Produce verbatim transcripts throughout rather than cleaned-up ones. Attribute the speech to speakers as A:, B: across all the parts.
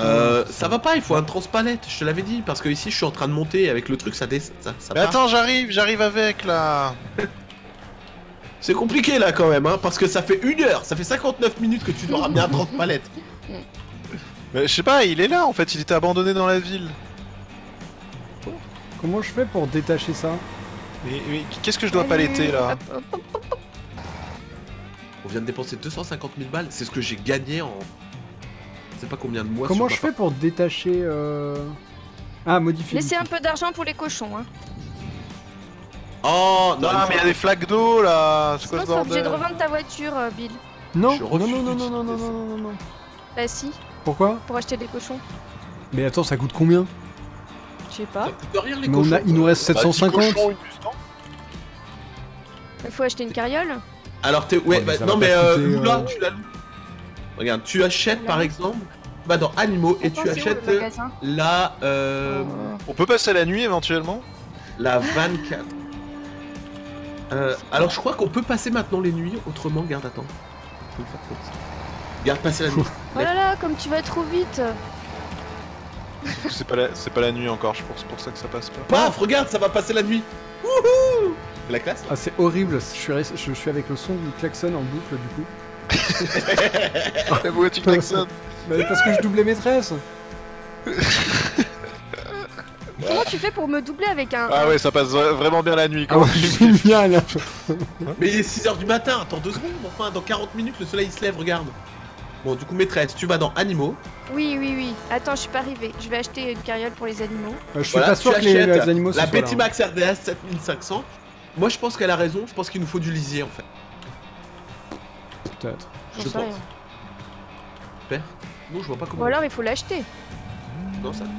A: Euh, ça va pas, il faut un transpalette, je te l'avais dit, parce que ici je suis en train de monter avec le truc, ça descend. Ça, ça
B: Mais
A: part.
B: attends, j'arrive, j'arrive avec là.
A: C'est compliqué là quand même, hein, parce que ça fait une heure, ça fait cinquante-neuf minutes que tu dois ramener un transpalette.
B: Mais je sais pas, il est là en fait, il était abandonné dans la ville.
C: Comment je fais pour détacher ça?
B: Mais, mais qu'est-ce que je dois paletter là?
D: Hop, hop, hop, hop.
A: On vient de dépenser deux cent cinquante mille balles, c'est ce que j'ai gagné en... Je sais pas combien de mois.
C: Comment
A: sur
C: je
A: ma
C: fais pour détacher euh... Ah, modifier.
D: Laissez un peu d'argent pour les cochons, hein.
A: Oh non,
B: Non,
A: il
B: mais
A: faut-
B: il y a des flaques d'eau là. C'est
D: Sinon,
B: quoi ce
D: t'es obligé de
B: bordel?
D: revendre ta voiture, euh, Bill.
C: Non,
A: Je
C: non,
A: refuse
C: non, non, non, non, non,
A: d'utiliser
C: non, non, non, non.
D: Bah si,
C: Pourquoi?
D: pour acheter des cochons.
C: Mais attends, ça coûte combien?
D: Je sais
A: Ça
D: pas.
A: coûte rien les
C: Mais on
A: cochons.
C: a, il nous reste sept cent cinquante.
D: Il faut acheter une carriole.
A: Alors t'es... Ouais,
C: Ouais, mais
A: bah,
C: ça
A: non
C: va
A: mais
C: pas
A: euh,
C: coûter,
A: Lula,
C: euh,
A: tu la loues. Regarde, tu achètes
D: La
A: par
D: loue.
A: exemple, va dans Animaux et tu
D: Attends, c'est où,
A: achètes
D: le magasin
A: la... Euh...
D: Oh.
B: On peut passer la nuit éventuellement?
A: La vingt-quatre. Euh, alors je crois qu'on peut passer maintenant les nuits, autrement, garde, attends. On peut le faire comme ça. Garde, passer la nuit.
D: Oh là là, comme tu vas trop vite.
B: C'est pas, la... c'est pas la nuit encore, je pense, c'est pour ça que ça passe pas.
A: Paf, regarde, ça va passer la nuit. Wouhou. C'est la classe.
C: Ah, c'est horrible, je suis, res- je suis avec le son du klaxon en boucle du coup.
B: Pourquoi tu klaxonnes?
C: Bah, parce que je doublais maîtresse.
D: Comment tu fais pour me doubler avec un...
B: Ah ouais, ça passe vra- vraiment bien la nuit
C: Ah
B: quoi.
C: ouais, génial.
A: Mais il est six heures du matin, attends deux secondes, enfin dans quarante minutes le soleil se lève, regarde. Bon du coup maîtresse, tu vas dans Animaux.
D: Oui, oui, oui. Attends, je suis pas arrivée. Je vais acheter une carriole pour les animaux.
C: Euh, je suis
A: Voilà,
C: pas sûr
A: tu
C: que les,
A: achètes
C: les animaux
A: la
C: ce soient là,
A: Betty
C: hein.
A: Max R D S sept mille cinq cents. Moi je pense qu'elle a raison, je pense qu'il nous faut du lisier en fait.
C: Peut-être.
D: J'en
A: Je
D: sais
A: pense.
D: rien.
A: Super. Non je vois pas comment.
D: Ou alors il faut l'acheter.
A: Non ça.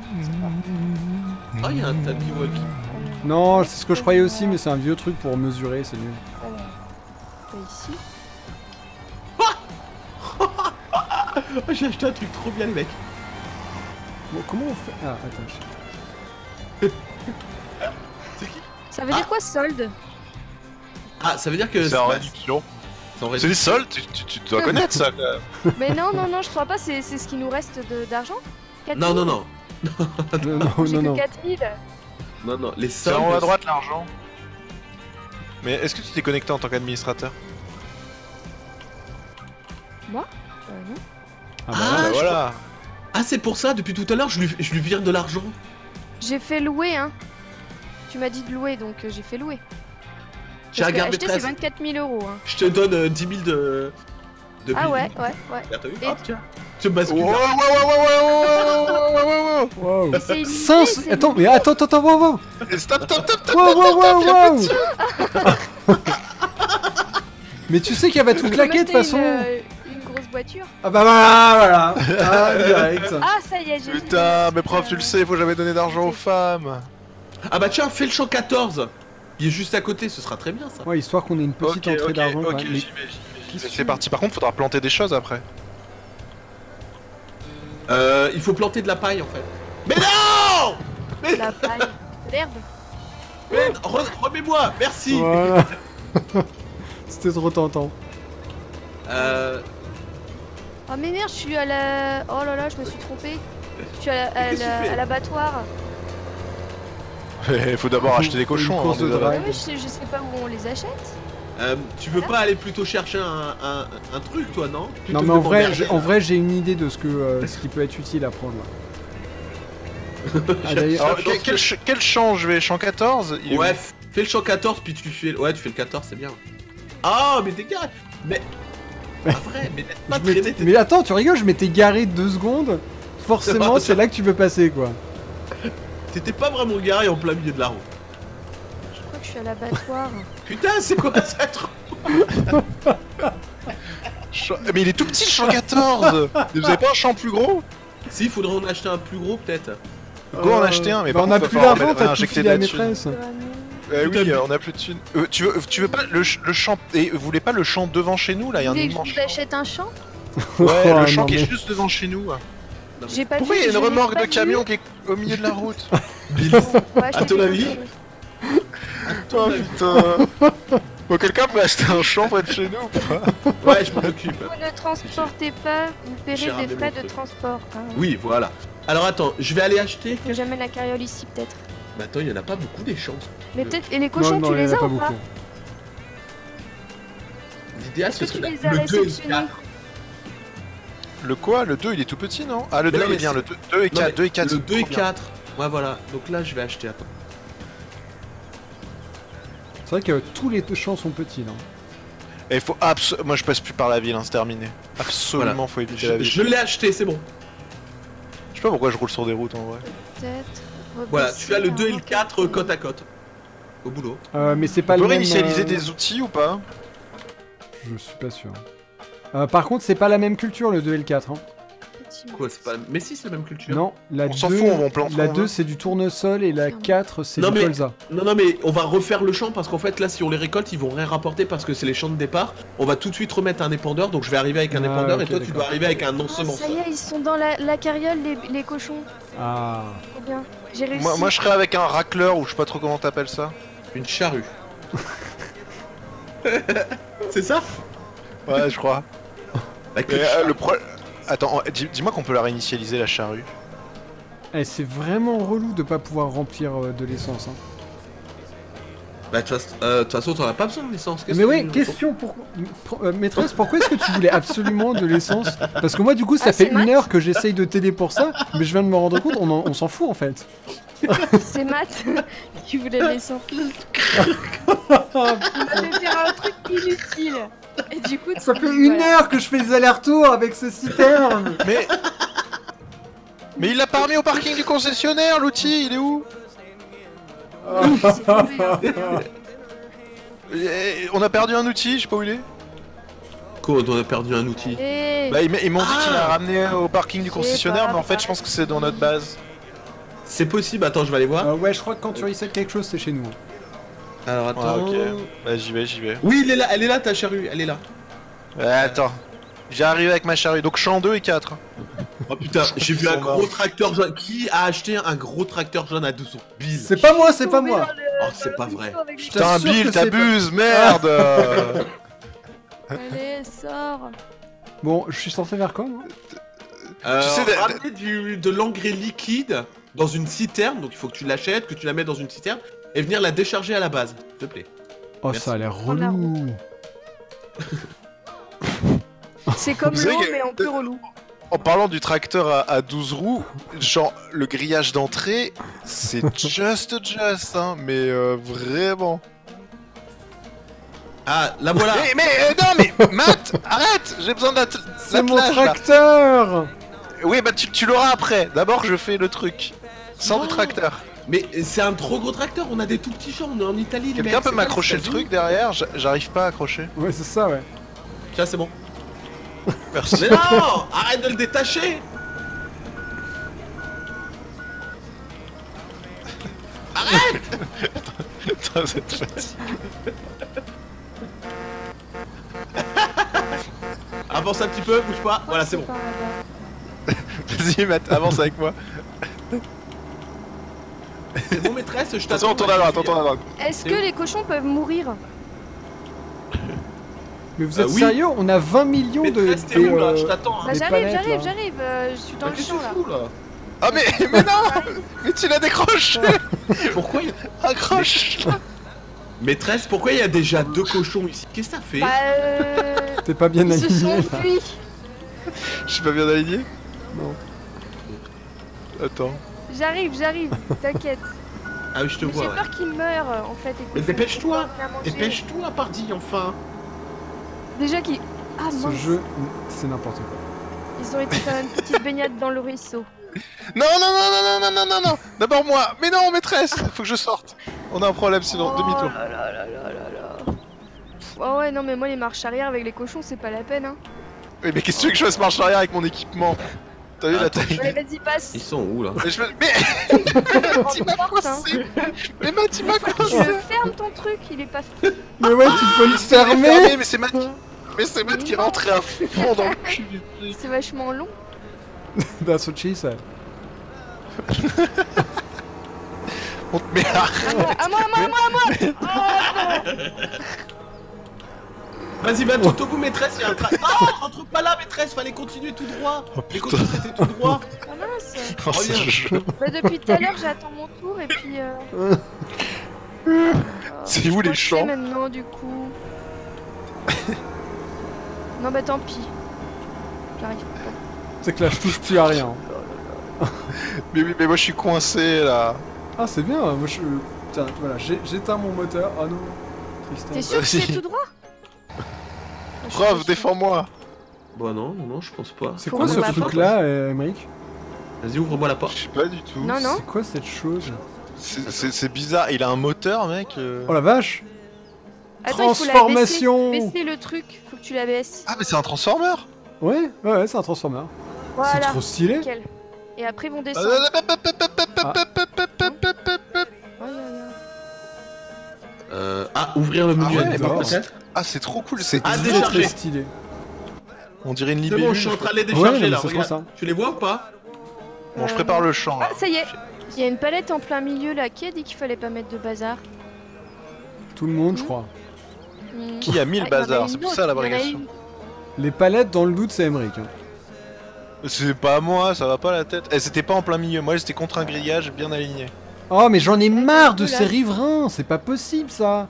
A: Ah il y a un tapis walkie.
C: Non, c'est ce que je croyais aussi, mais c'est un vieux truc pour mesurer, c'est nul.
D: Alors, pas ici.
A: Oh, j'ai acheté un truc trop bien les mecs.
C: Bon, comment on fait? Ah, attends.
A: C'est qui?
D: Ça veut
A: Ah.
D: dire quoi, solde?
A: Ah ça veut dire que
B: C'est en réduction.
A: C'est en
B: C'est
A: réduction.
B: des soldes, tu, tu, tu dois connaître ça quand même.
D: Mais non, non, non, je crois pas. C'est c'est ce qui nous reste de- d'argent. quatre
A: Non
D: mille.
A: non non.
C: Non, non,
D: J'ai
C: non,
D: que
C: non.
D: quatre mille.
A: Non non, les
B: C'est
A: soldes.
B: en haut à droite l'argent. Mais est-ce que tu t'es connecté en tant qu'administrateur?
D: Moi euh, non.
C: Ah, bah,
A: Ah,
B: Bah
A: je
B: voilà.
A: Ah c'est pour ça, depuis tout à l'heure je lui, je lui vire de l'argent.
D: J'ai fait louer, hein. Tu m'as dit de louer, donc euh, j'ai fait louer.
A: J'ai
D: Parce que
A: regardé
D: acheter, c'est
A: maîtresse.
D: vingt-quatre mille euros. Hein.
A: Je te donne euh, dix mille de... de
D: Ah
A: billes.
D: ouais, ouais, ouais.
A: Regarde, t'as vu?
D: Et-
A: Hop, tiens. Tu me
B: Wow,
A: bascules.
B: wow,
A: là.
B: wow, wow, wow, wow, wow, wow, wow,
C: wow.
D: Mais c'est illimité,
C: cinq
D: c'est
C: Attends,
D: illimité.
C: mais attends, attends, attends, wow, wow.
B: wow. Stop, stop, stop, stop.
C: Wow, wow, wow, wow. Mais tu sais qu'elle va tout
D: Tu peux
C: claquer de toute
D: m'acheter
C: façon.
D: Une, euh, une grosse voiture.
C: Ah bah voilà, voilà. Ah, direct.
D: Ah, ça y est, j'ai
B: Putain, mais prof, tu le sais, faut jamais donner d'argent aux femmes.
A: Ah bah tiens, fais le champ quatorze. Il est juste à côté, ce sera très bien ça.
C: Ouais, histoire qu'on ait une petite
B: Ok,
C: entrée
B: ok,
C: d'argent.
B: ok,
C: quand même.
B: j'y
C: Mais-
B: vais, j'y vais. C'est parti, par contre, faudra planter des choses après.
A: Euh, il faut planter de la paille en fait. Mais non!
D: la paille. L'herbe.
A: Mais non, re- remets-moi, merci.
C: Voilà. C'était trop tentant.
A: Euh,
D: Oh mais merde, je suis à la... Oh là là, je me suis trompée. Je suis à la- à
A: Qu'est-ce que tu
D: la-
A: fais
D: à l'abattoir.
B: Il faut d'abord acheter des
C: Faut une
B: cochons.
C: course
B: hein,
C: de
B: déjà.
C: drague.
D: Ouais, je, sais, je sais pas où on les achète.
A: euh, tu veux pas aller plutôt chercher un, un, un truc toi, non? Plutôt
C: Non
A: que
C: mais
A: de
C: en vrai,
A: m'emmerder.
C: j'ai- en vrai j'ai une idée de ce que euh, ce qui peut être utile à prendre là. Ah, d'ailleurs-
B: Alors, quel, quel ch- quel champ je vais? Champ quatorze? Il est où?
A: Ouais, f- fais le champ quatorze puis tu fais... Ouais, tu fais le quatorze, c'est bien. Ah, mais t'es garé. Mais... Pas vrai, mais laisse pas
C: Je m'étais-
A: traîner tes...
C: Mais attends, tu rigoles, je m'étais garé deux secondes. Forcément,
A: Ça-
C: c'est là que tu peux passer quoi.
A: T'étais pas vraiment garé en plein milieu de la route.
D: Je crois que je suis à l'abattoir.
A: Putain, c'est quoi ça truc?
B: Champ- Mais il est tout petit le champ quatorze. Vous avez pas un champ plus gros?
A: Si, il faudrait en acheter un plus gros peut-être.
B: Go en acheter un, mais
C: bah,
B: par
C: on a
B: contre,
C: plus
B: va falloir
C: d'argent,
B: mettre-
C: t'as tout
B: injecter
C: filé
B: de
C: à
B: la thune.
C: maîtresse.
B: Euh,
A: Tout à
B: oui,
A: fait.
B: euh, on a plus de thunes. Euh, tu veux, tu veux pas le, ch- le champ et vous voulez pas le champ devant chez nous là? Il y a
D: Vous
B: un
D: voulez que je
B: immense
D: vous
B: champ.
D: achète un champ?
B: Ouais,
C: Oh,
B: le champ
C: non,
B: qui
C: mais-
B: est juste devant chez nous.
D: J'ai pas
B: Pourquoi
D: vu,
B: il y a une
D: je l'ai
B: remorque
D: pas
B: de
D: vu.
B: camion qui est au milieu de la route?
A: Bill,
D: Ouais, je
A: À
D: t'ai
A: ton
D: fait
A: avis
D: confiance.
B: Oh putain. Bon, quelqu'un peut acheter un champ près de chez nous ou pas?
A: Ouais, je m'en occupe.
D: Vous ne transportez pas, vous
A: J'ai
D: paierez
A: ramené
D: des frais
A: mon
D: de
A: truc.
D: transport. Hein.
A: Oui, voilà. Alors attends, je vais aller acheter.
D: Que j'amène la carriole ici peut-être.
A: Mais attends, il y en a pas beaucoup des champs.
D: Mais
A: Euh,
D: peut-être. Et les cochons,
C: Non, non,
D: tu
C: il y en
D: les
C: a
D: as
C: pas
D: ou pas?
C: beaucoup.
A: L'idéal,
D: Est-ce
A: ce
D: que
A: serait
D: tu
A: la-
D: les as
A: le deux et le
D: réceptionnés?
A: quatre.
B: Le quoi? Le deux il est tout petit, non? Ah, le
A: Mais
B: deux
A: non,
B: il est
A: mais
B: bien,
A: c'est-
B: le deux, deux et
A: Non, mais
B: quatre, deux et quatre.
A: Le
B: c'est
A: deux et
B: trop bien.
A: quatre. Ouais, voilà. Donc là, je vais acheter. Attends.
C: C'est vrai que tous les champs sont petits là.
B: Et il faut abso... Moi je passe plus par la ville, hein, c'est terminé. Absolument,
A: Voilà.
B: faut éviter la
A: Je,
B: ville.
A: je l'ai acheté, c'est bon.
B: Je sais pas pourquoi je roule sur des routes en vrai.
D: Peut-être.
A: Voilà,
D: rebaisser
A: tu as le
D: un
A: deux et le
D: peu.
A: quatre euh, côte à côte. Au boulot.
C: Euh, mais c'est pas
B: On
C: le
B: peut
C: même.
B: réinitialiser
C: euh,
B: des outils ou pas?
C: Je suis pas sûr. Euh, par contre, c'est pas la même culture le deux et le quatre. Hein.
D: Effectivement.
A: Quoi, c'est pas. Mais si, c'est la même culture.
C: Non, la
B: On s'en
C: deux,
B: fout, on plante ce
C: la
B: qu'on
C: deux
B: veut.
C: c'est du tournesol et la quatre c'est
A: Non,
C: du
A: mais-
C: colza.
A: Non, non, mais on va refaire le champ parce qu'en fait, là, si on les récolte, ils vont rien rapporter parce que c'est les champs de départ. On va tout de suite remettre un épandeur, donc je vais arriver avec un
C: Ah,
A: épandeur
C: ok,
A: et toi, tu
C: d'accord.
A: dois arriver avec un
D: Ah,
A: ensemenceur.
D: ça y est, ils sont dans la, la carriole, les, les cochons.
C: Ah.
D: Trop bien. J'ai réussi.
B: Moi, moi je serais avec un racleur ou je sais pas trop comment t'appelles ça.
A: Une charrue. C'est ça?
B: Ouais, je crois.
A: Bah, que
B: Mais,
A: de
B: euh,
A: charrue.
B: le pro... Attends, dis- dis-moi qu'on peut la réinitialiser la charrue.
C: Eh, c'est vraiment relou de pas pouvoir remplir euh, de l'essence. Hein.
A: Bah, de toute façon, euh, de toute façon, t'en as pas besoin de l'essence. qu'est-ce
C: Mais
A: que
C: ouais,
A: tu-
C: question pour... pour- euh, maîtresse, pourquoi est-ce que tu voulais absolument de l'essence? Parce que moi, du coup, ça
D: Ah,
C: fait
D: c'est
C: une
D: Matt
C: heure que j'essaye de t'aider pour ça, mais je viens de me rendre compte, on, en- on s'en fout en fait.
D: C'est Matt qui voulait descendre. Il m'avait faire un truc inutile. Et du coup,
C: Ça
D: tu-
C: fait une
D: voilà.
C: heure que je fais des allers-retours avec ce citerne.
B: Mais... Mais il l'a pas remis au parking du concessionnaire, l'outil, il est où?
D: C'est tombé, hein.
B: Eh, On a perdu un outil, je sais pas où il est.
A: Quoi, on a perdu un outil.
D: Eh,
B: Bah ils m- ils m'ont dit
A: Ah.
B: qu'il l'a ramené au parking du
D: C'est
B: concessionnaire,
D: pas
B: mais en fait
D: grave.
B: je pense que c'est dans notre base.
A: C'est possible, attends, je vais aller voir.
C: Euh, ouais, je crois que quand tu reset quelque chose, c'est chez nous.
A: Alors, attends.
B: Ah ok, bah j'y vais, j'y vais.
A: Oui, il est là, elle est là, ta charrue, elle est là.
B: Ouais, attends, j'ai arrivé avec ma charrue, donc champ deux et quatre.
A: Oh putain, j'ai vu un
B: Ils sont
A: gros
B: morts.
A: tracteur jaune. Qui a acheté un gros tracteur jaune à deux cents Bill.
C: C'est pas moi, c'est pas
D: tombé
C: moi.
D: dans le-
A: Oh,
D: dans
A: c'est
D: le
A: pas
D: ruisseau
A: vrai.
D: avec des-
C: Je
B: Putain
C: t'assure
B: Bill,
C: que c'est
B: t'abuses, merde.
D: Allez, sors.
C: Bon, je suis censé faire quoi moi?
A: Euh,
B: Tu sais, de-
A: ramener du, de l'engrais liquide dans une citerne, donc il faut que tu l'achètes, que tu la mettes dans une citerne, et venir la décharger à la base, s'il te plaît.
C: Oh,
A: Merci.
C: ça a l'air
D: On a
C: relou.
D: C'est comme
B: Vous savez
D: l'eau,
B: que-
D: mais en plus relou.
B: En parlant du tracteur à, à douze roues, genre le grillage d'entrée, c'est just just, hein, mais euh, vraiment.
A: Ah, la voilà.
B: Mais, mais euh, non mais Matt, arrête, j'ai besoin d'un
C: C'est mon
B: l'attelage, là.
C: tracteur.
B: Oui bah tu, tu l'auras après, d'abord je fais le truc. Sans
A: Non.
B: le tracteur.
A: Mais c'est un trop gros tracteur, on a des tout petits champs, on est en Italie. les
B: Quelqu'un
A: mecs,
B: peut
A: c'est
B: m'accrocher
A: pas
B: le
A: les
B: truc derrière? J'a- J'arrive pas à accrocher.
C: Ouais, c'est ça, ouais.
A: Tiens, c'est bon.
B: Merci.
A: Mais non, arrête de le détacher.
B: Putain, vous êtes fatigué.
A: Avance un petit peu, bouge pas. Voilà, c'est bon.
D: Par là-bas.
B: Vas-y Matt, avance avec moi.
A: C'est bon, maîtresse, je
B: Attention,
A: t'attends.
B: on tourne à droite, on tourne à droite.
D: Est-ce
A: C'est
D: que
A: où
D: les cochons peuvent mourir?
C: Mais vous
A: Euh,
C: êtes
A: oui.
C: sérieux? On a vingt millions de.
A: Maîtresse, t'es
C: des,
A: où là?
C: euh,
A: Je t'attends.
D: Bah
A: Hein.
C: Des
D: j'arrive,
C: palettes,
D: j'arrive,
C: là.
D: j'arrive, euh, je suis dans
A: Mais
D: le
A: qu'est-ce
D: champ
A: que
D: là.
A: tu fous là?
B: Ah mais, mais non. Mais tu l'as décroché.
A: Pourquoi il...
B: Accroche.
A: Maîtresse, pourquoi il y a déjà deux cochons ici? Qu'est-ce que ça fait?
D: Bah euh...
C: T'es pas bien
D: Ils se
C: aligné.
D: sont
C: là.
D: fuis.
B: Je suis pas bien aligné?
C: Non.
B: Attends.
D: J'arrive, j'arrive, t'inquiète.
A: Ah oui, je te
D: Mais
A: vois.
D: J'ai
A: ouais.
D: peur qu'ils meurent en fait. les
A: Mais
D: cochons.
A: dépêche-toi.
D: Ils vont manger.
A: Dépêche-toi, pardi, enfin.
D: Déjà qu'ils... Ah
C: Ce
D: mince,
C: jeu, c'est n'importe quoi.
D: ils ont été faire une petite baignade dans le ruisseau.
B: Non, non, non, non, non, non, non, non, non. D'abord moi. Mais non, maîtresse. Faut que je sorte. On a un problème sinon.
D: Oh
B: Demi-tour.
D: là là là là là là. Oh ouais, non mais moi les marches arrière avec les cochons c'est pas la peine hein.
B: Oui, mais qu'est-ce que tu veux que je fasse marche arrière avec mon équipement? T'as vu la
A: Attends,
B: taille?
D: Ouais, vas-y, passe.
A: Ils sont où là?
B: Mais je me... Mais...
D: Rentre porte, hein.
B: Mais Matt, il m'a
D: Tu
B: coincé.
D: le fermes ton truc, il est pas fait.
C: Mais ouais, tu peux le
B: Il s'est
C: fermer.
B: fermé, mais c'est Matt qui... Mais c'est Matt qui est rentré à fond dans le cul du truc.
D: C'est vachement long.
C: That's what she said.
B: On te met à...
D: À moi, à moi, à moi, à moi, à moi. Oh, non.
A: Vas-y, va tout au bout, maîtresse, il y a un tra... Ah, rentre pas là, maîtresse, fallait continuer tout droit. Les côtés, c'était tout droit.
D: Ah mince.
B: Oh, ce
A: Reviens.
B: jeu.
D: Bah depuis tout à l'heure j'attends mon tour et puis euh... oh,
B: C'est
D: je
B: où les
D: crois que
B: champs
D: c'est maintenant du coup. Non bah tant pis. J'arrive pas.
C: C'est que là, je touche plus à rien.
B: Mais oui, mais moi je suis coincé là.
C: Ah, c'est bien. Moi, je. Putain, voilà, j'ai- j'éteins mon moteur. Ah non.
D: T'es
C: Tristesse.
D: sûr que
B: Vas-y.
D: c'est tout droit? Je suis
B: Prof,
D: pas sûre.
B: défends-moi.
A: Bah non, non, non, je pense pas.
C: C'est
D: Faut
C: quoi
D: ouvrir
C: ce
D: la porte.
C: truc-là, euh, Emmerich?
A: Vas-y, ouvre-moi la
B: Je
A: porte.
B: sais pas du tout.
D: Non non.
C: C'est quoi cette chose?
B: C'est- C'est c'est bizarre, il a un moteur, mec. euh.
C: Oh la vache!
D: Attends, il faut la
C: Transformation.
D: baisser. Baisser le truc, faut que tu la baisses.
B: Ah, mais c'est un transformer.
C: Ouais, ouais, ouais, c'est un transformer. C'est
D: Voilà.
C: trop stylé!
D: Nickel. Et après ils vont descendre.
B: Ah,
D: Aïe, aïe, aïe.
A: Euh... Ah, ouvrir le menu
B: Ah ouais,
A: à
C: d'accord.
A: peut-être.
B: Ah, c'est trop cool, c'est
A: Ah,
C: Très
A: déchargé.
C: très stylé.
B: On dirait une
A: C'est
B: libellule.
A: bon, je suis en train de les
C: Ouais,
A: décharger
C: mais
A: là,
C: c'est trop
A: regarde.
C: ça.
A: Tu les vois ou pas?
B: Bon, je
D: Euh,
B: prépare
D: non.
B: le champ.
D: Ah
B: là.
D: ça y est. Il y a une palette en plein milieu là. Qui a dit qu'il fallait pas mettre de bazar?
C: Tout le monde, je crois.
D: Hmm.
B: Qui a mis le
D: Ah, il y en a
B: bazar?
D: une
B: C'est pour
D: autre,
B: ça
D: il y en a
B: l'abrégation.
D: une.
C: Les palettes, dans le doute, c'est Emmerich. Hein.
B: C'est pas moi, ça va pas la tête. Eh, c'était pas en plein milieu, moi j'étais contre un grillage bien aligné.
C: Oh, mais j'en ai marre de
D: Oula.
C: ces riverains! C'est pas possible ça!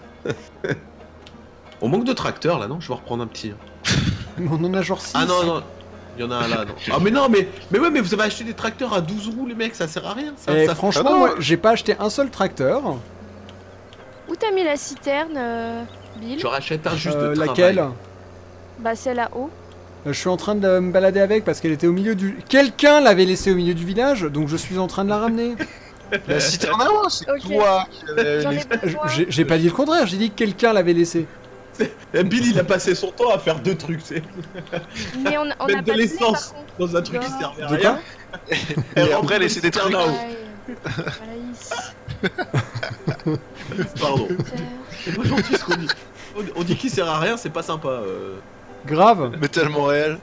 A: On manque de tracteurs là, non? Je vais reprendre un petit.
C: On en a genre six.
A: Ah non, non. Il y en a un là, non. Ah mais non, mais mais ouais, mais vous avez acheté des tracteurs à douze roues, les mecs, ça sert à rien. Ça,
C: Et
A: ça-
C: franchement,
B: Ah non.
C: moi, j'ai pas acheté un seul tracteur.
D: Où t'as mis la citerne, euh, Bill?
A: Je rachète un juste
C: Euh,
A: de travail.
C: laquelle?
D: Bah celle là-haut.
C: Euh, Je suis en train de me balader avec parce qu'elle était au milieu du... Quelqu'un l'avait laissée au milieu du village, donc je suis en train de la ramener.
B: La citerne à eau, c'est
D: Ok.
B: toi qui avais
D: J'en ai
B: les-
C: J-
D: besoin.
C: J'ai j'ai pas dit le contraire, j'ai dit que quelqu'un l'avait laissée.
A: Et Bill, il a passé son temps à faire deux trucs, c'est
D: Mais on, on
A: Mettre
D: a
A: de
D: pas de lait,
A: l'essence.
D: par contre.
A: dans un truc qui
D: Non.
A: servait à
C: De
A: rien.
C: quoi?
B: Et après, laisser des trucs.
A: là-haut.
D: Ouais. Alaïs.
A: Pardon. C'est pas gentil ce qu'on dit. On- On dit qu'il sert à rien, c'est pas sympa. euh.
C: Grave.
B: Mais tellement réel.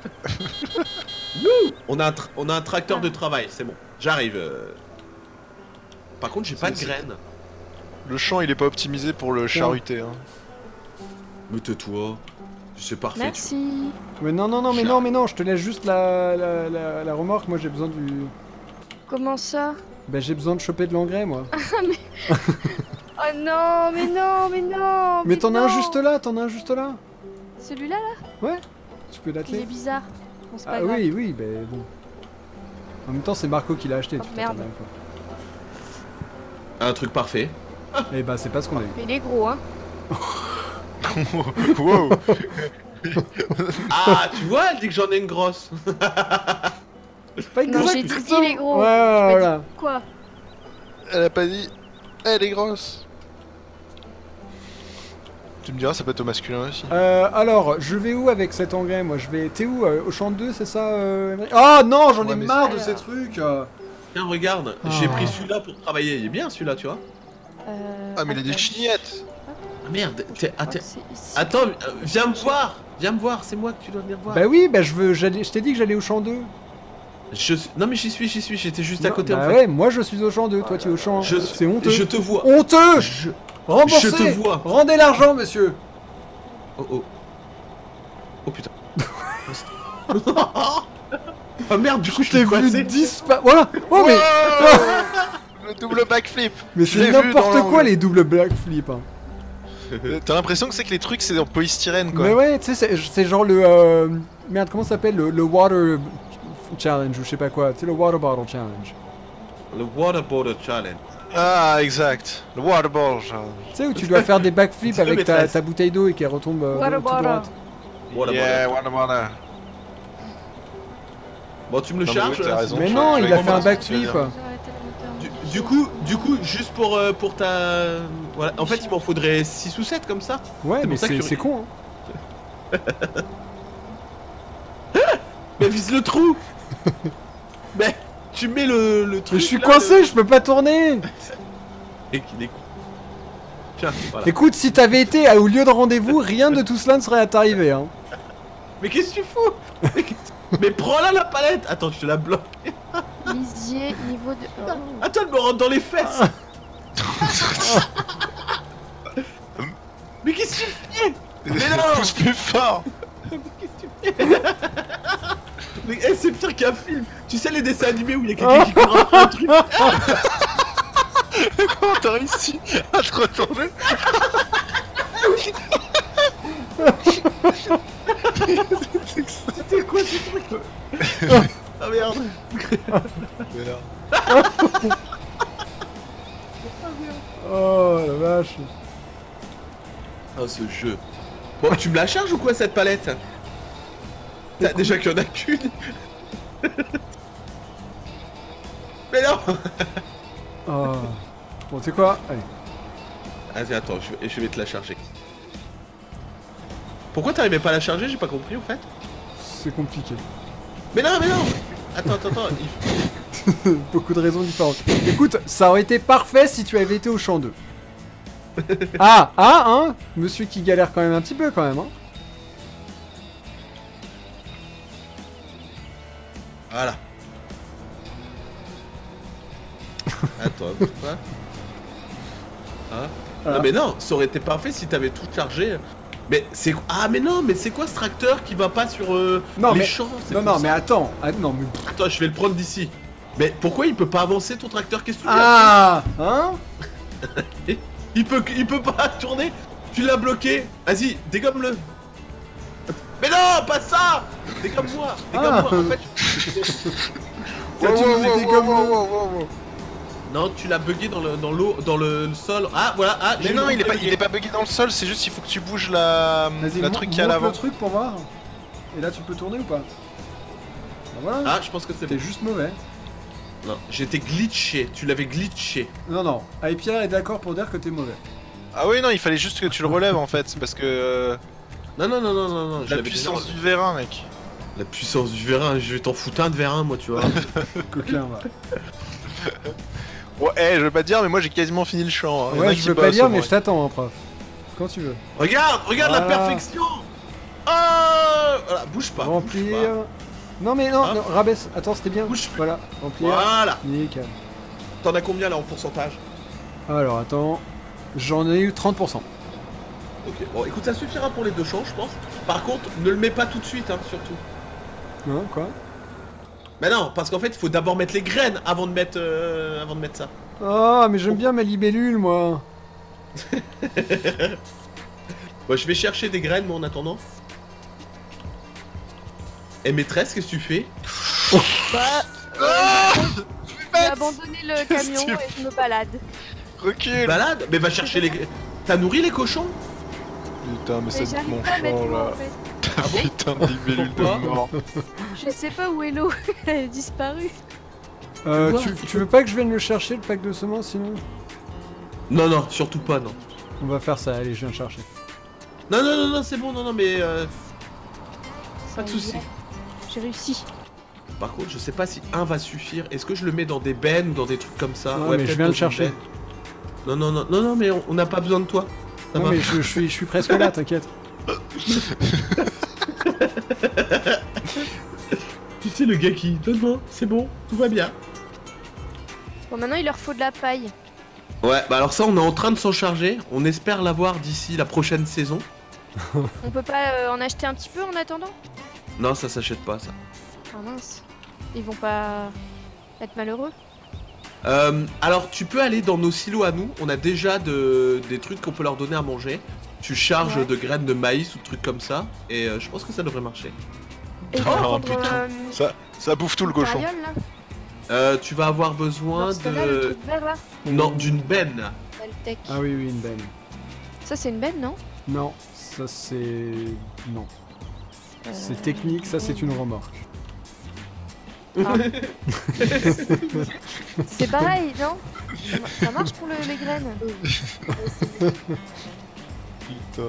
A: On a un, tra- on a un tracteur de travail, c'est bon. J'arrive. euh. Par contre, j'ai pas de
B: C'est-
A: graines.
B: Le champ, il est pas optimisé pour le charuter. Hein.
A: Mais tais-toi. C'est parfait.
D: Merci.
C: Mais non, non, non, mais non, mais non, je te laisse juste la, la, la, la remorque, moi j'ai besoin du...
D: Comment ça?
C: Bah j'ai besoin de choper de l'engrais, moi.
D: Oh non, mais non, mais non.
C: Mais t'en as un
D: non.
C: juste là, t'en as un juste là.
D: Celui-là là,
C: Ouais, tu peux
D: il est
C: l'atteler.
D: bizarre. Bon, c'est pas
C: Ah
D: grave.
C: oui, oui, bah bon. En même temps, c'est Marco qui l'a acheté,
D: Oh,
C: tu
D: merde.
C: t'attends bien,
A: Un truc parfait.
C: quoi. Et bah c'est pas ce qu'on a eu.
D: Mais il est gros, hein.
B: Wow.
A: Ah, tu vois, elle dit que j'en ai une grosse.
C: Pas
D: Non, j'ai dit
C: exactement.
D: il est gros.
C: Ouais, ouais,
D: J'ai pas
C: voilà.
D: dit quoi?
B: Elle a pas dit. Elle est grosse. Tu me diras, ça peut être au masculin aussi.
C: Euh, alors, je vais où avec cet engrais, moi? Je vais... T'es où? euh, Au champ deux, c'est ça, euh, Emmerich? Oh non, j'en
A: Ouais,
C: ai
A: mais
C: marre de
D: ça-
C: ces trucs euh.
A: Tiens, regarde, j'ai
C: Ah.
A: pris celui-là pour travailler. Il est bien celui-là, tu vois.
D: Euh,
B: Ah, mais il a des
D: attends.
B: chignettes.
A: Ah merde, t'es-
D: Je
A: ah,
D: crois
A: t'es-
D: que c'est ici.
A: attends, euh, viens me voir. Viens me voir, c'est moi que tu dois venir voir.
C: Bah oui, bah je veux... j'allais- Je t'ai dit que j'allais au champ deux.
A: Je suis- Non mais j'y suis, j'y suis, j'étais juste à
C: Non,
A: côté
C: bah
A: en fait.
C: ouais, moi je suis au champ deux, toi tu es au champ...
A: Je-
C: C'est honteux.
A: Je te vois.
C: Honteux.
A: Je...
C: Remboursez.
A: je te vois.
C: Rendez l'argent, monsieur.
A: Oh oh. Oh putain. Oh merde, du coup je
C: Je t'ai
A: t'ai
C: vu
A: coincé.
C: disparaître. Voilà. Oh mais...
B: Le double backflip.
C: Mais
B: Je
C: c'est
B: l'ai vu
C: n'importe
B: dans
C: quoi
B: l'angle.
C: les doubles backflip. Hein.
B: T'as l'impression que c'est que les trucs c'est en polystyrène quoi.
C: Mais ouais, tu sais, c'est- c'est genre le... euh, Merde, comment ça s'appelle le, le water challenge ou je sais pas quoi. Tu sais, le water bottle challenge.
A: Le water bottle challenge.
B: Ah, exact. Le waterball. genre.
C: Tu sais, où tu dois faire des backflips
A: C'est le
C: avec ta,
A: maîtresse.
C: ta bouteille d'eau et qu'elle retombe euh,
D: Water
C: tout
D: bottle.
C: droite.
A: Water
B: Yeah,
A: bottle.
B: water
A: Bon, tu me le
B: Non, mais
A: charges
B: oui, t'as
A: là,
B: raison.
C: Mais
B: je-
C: non,
B: je
C: il
B: vais
C: a fait un
B: comprendre ce que tu veux
C: backflip.
B: dire.
D: J'ai arrêté le moteur.
A: Du, du coup, du coup, juste pour, euh, pour ta... Voilà. En fait, il m'en faudrait six ou sept comme ça.
C: Ouais,
A: C'est
C: mais
A: pour ça
C: c'est
A: que-
C: c'est con. Hein.
A: Mais vise le trou. Mais tu mets le, le truc
C: Mais je suis
A: là,
C: coincé,
A: le-
C: je peux pas tourner.
A: Et qu'il est con. Tiens, voilà.
C: Écoute, si t'avais été à- au lieu de rendez-vous, rien de tout cela ne serait à t'arriver. Hein.
A: Mais qu'est-ce que tu fous? Mais, qu'est-ce- Mais prends-la la palette. Attends, je te la bloque.
D: Lisier, niveau de. Oh.
A: Attends, elle me rentre dans les fesses. Mais qu'est-ce que tu fais? Mais non.
B: Pousse plus fort.
A: Mais eh, c'est pire qu'un film. Tu sais les dessins animés où il y a quelqu'un qui court après un truc.
B: Comment t'as réussi à te retourner?
A: C'était quoi ce truc? Ah merde.
B: Merde.
C: Oh la vache.
A: Oh ce jeu. Bon, tu me la charges ou quoi cette palette? T'as déjà qu'il y en a qu'une. Mais non.
C: Oh. Bon, tu sais quoi? Allez.
A: Vas-y, attends, je vais, je vais te la charger. Pourquoi t'arrivais pas à la charger? J'ai pas compris en fait.
C: C'est compliqué.
A: Mais non, mais non. Attends, attends, attends. Il...
C: Beaucoup de raisons différentes. Écoute, ça aurait été parfait si tu avais été au champ deux. Ah, ah, hein? Monsieur qui galère quand même un petit peu quand même, hein?
A: Voilà. Attends, bouge pas. Hein?
C: Voilà.
A: Non mais non, ça aurait été parfait si t'avais tout chargé. Mais c'est ah mais non mais c'est quoi ce tracteur qui va pas sur euh,
C: Non,
A: les
C: mais-
A: champs? C'est
C: Non,
A: pour
C: non,
A: ça.
C: mais attends. Ah, non, mais...
A: Attends, je vais le prendre d'ici. Mais pourquoi il peut pas avancer ton tracteur? Qu'est-ce que tu veux?
C: Ah, hein?
A: Il peut il peut pas tourner. Tu l'as bloqué. Vas-y, dégomme-le. Mais non, pas ça. Dégomme-moi. Dégomme-moi.
C: Ah.
A: En fait,
C: Ça, tu nous les dégommes,
B: wow.
A: non, tu l'as bugué dans le dans l'eau dans le, le sol. Ah voilà. Ah,
B: Mais
A: j'ai
B: non,
A: le-
B: il est pas, il est pas bugué dans le sol, c'est juste il faut que tu bouges la,
C: Vas-y,
B: la
C: mon-
B: truc qui est à
C: monte
B: l'avant.
C: le truc pour voir. Et là, tu peux tourner ou pas? Bah voilà.
A: Ah, je pense que c'est
C: T'es
A: bon.
C: juste mauvais.
A: Non, j'étais glitché. Tu l'avais glitché.
C: Non, non. Ah, et Pierre est d'accord pour dire que t'es mauvais.
B: Ah oui, non, il fallait juste que tu le relèves en fait, parce que euh,
A: Non, non, non, non, non, non. je
B: la
A: l'avais
B: puissance
A: déjà-
B: du vérin, mec.
A: La puissance du vérin. Je vais t'en foutre un de vérin, moi, tu vois.
C: Coquin, va.
B: Ouais, eh, je veux pas te dire, mais moi j'ai quasiment fini le champ. hein. Il y en a
C: Ouais,
B: qui
C: je veux pas
B: bossent,
C: dire,
B: au
C: mais
B: moins.
C: je t'attends, hein, prof. Quand tu veux.
A: Regarde, regarde la
C: Voilà.
A: perfection. Oh, voilà, bouge pas. bouge
C: Remplir.
A: pas.
C: Non, mais non,
A: Hop.
C: non, rabaisse. Attends, c'était bien.
A: Bouge plus.
C: Voilà, remplir.
A: Voilà.
C: Nickel.
A: T'en as combien là en pourcentage?
C: Alors, attends. J'en ai eu trente pour cent.
A: Ok, bon, écoute, ça suffira pour les deux champs, je pense. Par contre, ne le mets pas tout de suite, hein, surtout.
C: Hein, quoi?
A: Mais non, parce qu'en fait, il faut d'abord mettre les graines avant de mettre, euh, avant de mettre ça.
C: Ah, mais j'aime bien ma libellule, moi.
A: Bon, je vais chercher des graines, moi, en attendant. Et maîtresse, qu'est-ce que tu fais?
D: Bah, euh, j'ai abandonné le camion
B: tu
D: et je me balade.
B: Recule.
A: Balade? Mais va chercher les... T'as nourri les cochons?
B: Putain, mais
D: Mais
B: c'est
D: j'arrive
B: mon
D: pas à mettre
B: champ
D: l'eau
B: là.
D: en fait.
A: Ah bon?
B: Putain de libellule de
A: Pourquoi
B: mort.
D: Je sais pas où est l'eau, elle a disparu.
C: Euh,
A: Quoi
C: tu, tu veux pas que je vienne le chercher, le pack de semences, sinon?
A: Non, non, surtout pas, non.
C: On va faire ça, allez, je viens le chercher.
A: Non, non, non, non, c'est bon, non, non, mais... Euh... Pas de
D: Ça y
A: soucis.
D: est. J'ai réussi.
A: Par contre, je sais pas si un va suffire. Est-ce que je le mets dans des bennes ou dans des trucs comme ça?
C: Non, mais je
A: peut-être
C: viens
A: dans
C: le
A: une
C: chercher.
A: benne. Non, non, non, non, non, mais on on n'a pas besoin de toi. Ça
C: Non,
A: va.
C: mais je, je suis, je suis presque là, t'inquiète.
A: Tu sais, le gars qui... Donne-moi, c'est bon, tout va bien.
D: Bon, maintenant il leur faut de la paille.
A: Ouais, bah alors ça, on est en train de s'en charger. On espère l'avoir d'ici la prochaine saison.
D: On peut pas euh, en acheter un petit peu en attendant?
A: Non, ça s'achète pas, ça.
D: Ah mince. Ils vont pas être malheureux?
A: Euh, alors, tu peux aller dans nos silos à nous. On a déjà de... des trucs qu'on peut leur donner à manger. Tu charges
D: Ouais.
A: de graines de maïs ou de trucs comme ça. Et euh, je pense que ça devrait marcher.
D: Et ils
B: Oh,
D: vont prendre,
B: putain.
D: euh,
B: Ça, ça bouffe tout le
D: une
B: cochon.
D: carriole, là.
A: Euh, tu vas avoir besoin
D: Dans ce cas-là, le
A: de...
D: truc vert là.
A: Non, d'une benne.
D: Valtech.
C: Ah oui, oui, une benne.
D: Ça c'est une benne, non?
C: Non, ça c'est... Non.
D: Euh,
C: C'est technique, ça c'est une remorque.
D: ah. C'est pareil, non? Ça mar- Ça marche pour le- les graines.
B: Putain.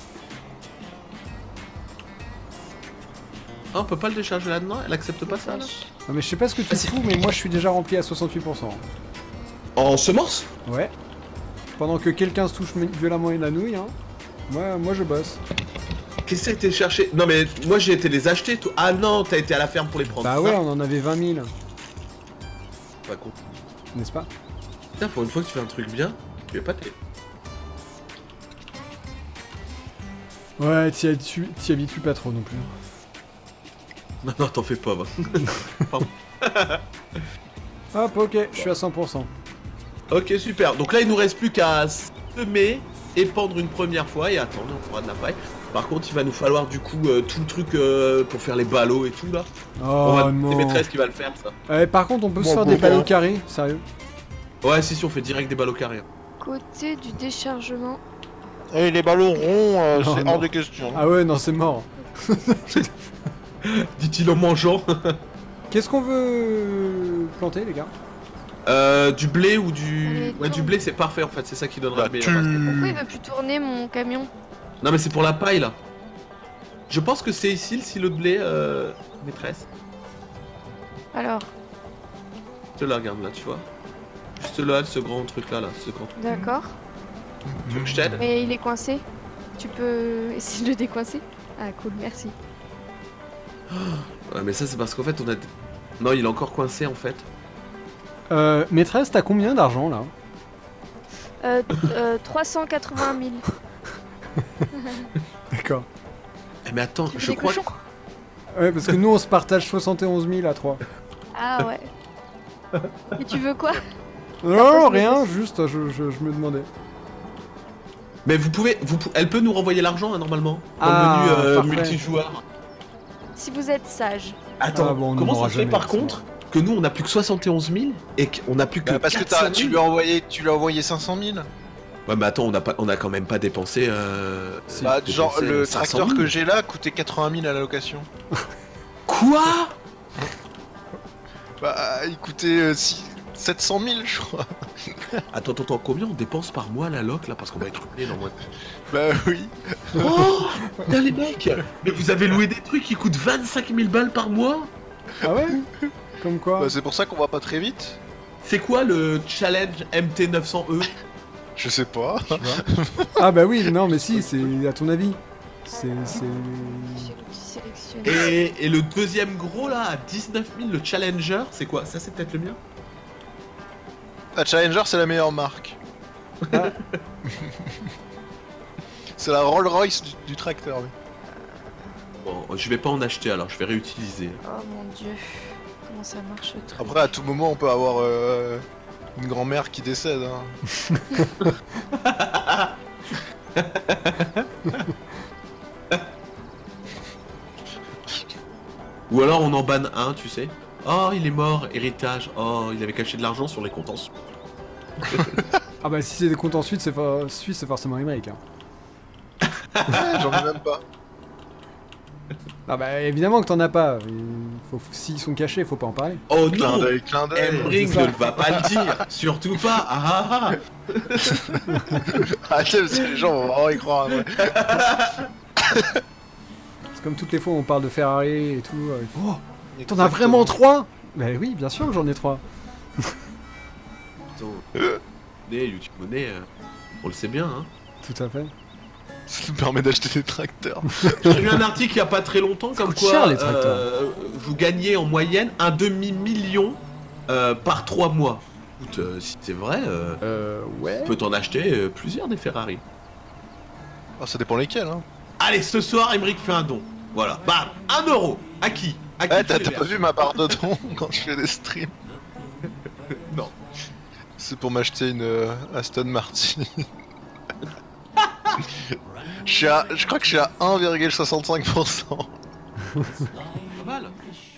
A: Ah, on peut pas le décharger là-dedans? Elle accepte pas ça, là?
C: Non mais je sais pas ce que tu
A: Ah, si.
C: fous, mais moi je suis déjà rempli à soixante-huit pour cent.
A: En semence?
C: Ouais. Pendant que quelqu'un se touche violemment une anouille, hein. Moi, moi je bosse.
A: Qu'est-ce que t'as été chercher? Non, mais moi j'ai été les acheter. Toi. Ah non, t'as été à la ferme pour les prendre.
C: Bah
A: c'est
C: ouais,
A: ça?
C: on en avait vingt mille,
A: Pas con.
C: n'est-ce pas?
A: Putain, pour une fois que tu fais un truc bien, tu es pas t'es.
C: Ouais, t'y habitues, t'y habitues pas trop non plus.
A: Non, non, t'en fais pas, va.
C: Hop, ok, je suis à cent pour cent.
A: Ok, super. Donc là, il nous reste plus qu'à semer, épandre une première fois et attendre, on fera de la paille. Par contre, il va nous falloir du coup euh, tout le truc euh, pour faire les ballots et tout là.
C: Oh
A: On va-
C: non.
A: C'est maîtresse qui va le faire ça.
C: Euh, par contre, on peut se
B: Bon,
C: faire
B: bon,
C: des
B: bon.
C: ballots carrés, sérieux.
A: Ouais, si, si, on fait direct des ballots carrés.
D: Côté du déchargement.
B: Et les ballons ronds, euh,
C: Oh,
B: c'est
C: non.
B: hors de question.
C: Ah ouais, non, c'est mort.
A: Dit-il en mangeant.
C: Qu'est-ce qu'on veut planter, les gars?
A: euh, du blé ou du.
D: Allez,
A: Ouais, du
D: tourne.
A: blé, c'est parfait en fait, c'est ça qui donnera
B: Bah,
A: le meilleur.
B: tu-
A: résultat.
D: Pourquoi il veut plus tourner mon camion?
A: Non, mais c'est pour la paille là. Je pense que c'est ici le silo de blé, euh, maîtresse.
D: Alors,
A: Je te la regarde là, tu vois. Juste là, ce grand truc là, là, ce grand truc.
D: d'accord.
A: Tu veux que je t'aide?
D: Mais il est coincé. Tu peux essayer de le décoincer? Ah, cool, merci.
A: Ouais, mais ça, c'est parce qu'en fait, on a. Non, il est encore coincé en fait.
C: Euh, maîtresse, t'as combien d'argent, là?
D: Euh, euh, trois cent quatre-vingt mille.
C: D'accord.
A: Eh, mais attends,
D: Tu veux
A: je
D: des
A: crois.
D: cochons?
C: Ouais, parce que nous, on se partage soixante et onze mille à trois.
D: Ah ouais. Et tu veux quoi?
C: Non,
D: pose
C: rien,
D: maîtresse.
C: juste, je, je, je me demandais.
A: Mais vous pouvez. Vous, pou- elle peut nous renvoyer l'argent, hein, normalement. Dans
C: Ah,
A: le menu euh,
C: parfait.
A: multijoueur.
D: Si vous êtes sage.
A: Attends,
C: Ah bon, on
A: comment
C: n'aura
A: ça se fait
C: jamais,
A: par
C: c'est
A: contre que nous on a plus que soixante et onze mille et qu'on a plus que
B: Bah, parce que
A: quatre cent
B: t'as, tu
A: mille?
B: lui as envoyé, tu lui as envoyé cinq cent mille.
A: Ouais, mais attends, on a pas, on a quand même pas dépensé. Euh...
C: Si.
B: Bah,
A: dépensé,
B: genre
A: euh,
B: le
A: cinq cent
B: tracteur
A: mille.
B: que j'ai là coûtait quatre-vingt mille à la location.
A: Quoi?
B: Bah, il coûtait euh, six- sept cent mille, je crois.
A: Attends, attends, attends, combien on dépense par mois la loc là? Parce qu'on va être ruiné dans moins.
B: Bah oui.
A: Oh, putain les mecs, mais vous avez loué des trucs qui coûtent vingt-cinq mille balles par mois?
C: Ah ouais? Comme quoi?
B: Bah, c'est pour ça qu'on va pas très vite.
A: C'est quoi le challenge M T neuf cents E?
B: Je sais pas.
C: Ah bah oui, non, mais si, c'est à ton avis. C'est... c'est...
D: J'ai l'outil sélectionné.
A: Et, et le deuxième gros là à dix-neuf mille, le Challenger, c'est quoi? Ça c'est peut-être le mien?
B: La Challenger, c'est la meilleure marque.
C: Ah.
B: C'est la Rolls Royce du, du tracteur. oui.
A: Bon, je vais pas en acheter alors, je vais réutiliser.
D: Oh mon dieu. Comment ça marche le truc?
B: Après, à tout moment, on peut avoir euh, une grand-mère qui décède. Hein.
A: Ou alors on en banne un, tu sais. Oh, il est mort, héritage. Oh, il avait caché de l'argent sur les comptes en Suisse.
C: Ah bah si c'est des comptes en Suisse, c'est for... Suisse, c'est forcément américain.
B: Ouais, J'en ai même pas.
C: Ah bah évidemment que t'en as pas. Il Faut... S'ils sont cachés, faut pas en parler.
A: Oh
B: Clin
A: non,
B: d'œil, clin d'œil.
A: Emring
C: c'est ça.
A: ne va pas le dire. Surtout pas. Ah ah ah.
B: Ah, tiens, parce que les gens vont vraiment y croire. Ouais.
C: C'est comme toutes les fois où on parle de Ferrari et tout. euh, Oh, t'en as
B: Exactement.
C: vraiment trois? Bah oui, bien sûr que j'en ai trois.
A: Attends. Monnaie, YouTube Monnaie, euh, on le sait bien, hein.
C: Tout à fait.
B: Ça nous permet d'acheter des tracteurs.
A: J'ai lu un article il y a pas très longtemps comme
C: coûte
A: quoi
C: cher, les tracteurs.
A: euh, vous gagnez en moyenne un demi-million euh, par trois mois. Écoute, euh, si c'est vrai, euh,
C: Euh, ouais.
A: tu peux t'en acheter euh, plusieurs des Ferrari.
B: Ah, ça dépend lesquels. Hein.
A: Allez, ce soir, Emmerich fait un don. Voilà. Bam, un euro. À qui? À qui
B: Eh,
A: tu
B: t'as
A: les
B: t'as pas
A: verses?
B: vu ma part de don quand je fais des streams?
A: Non.
B: C'est pour m'acheter une euh, Aston Martin. je, suis à, je crois que je suis à un virgule soixante-cinq pour cent.
A: Pas mal.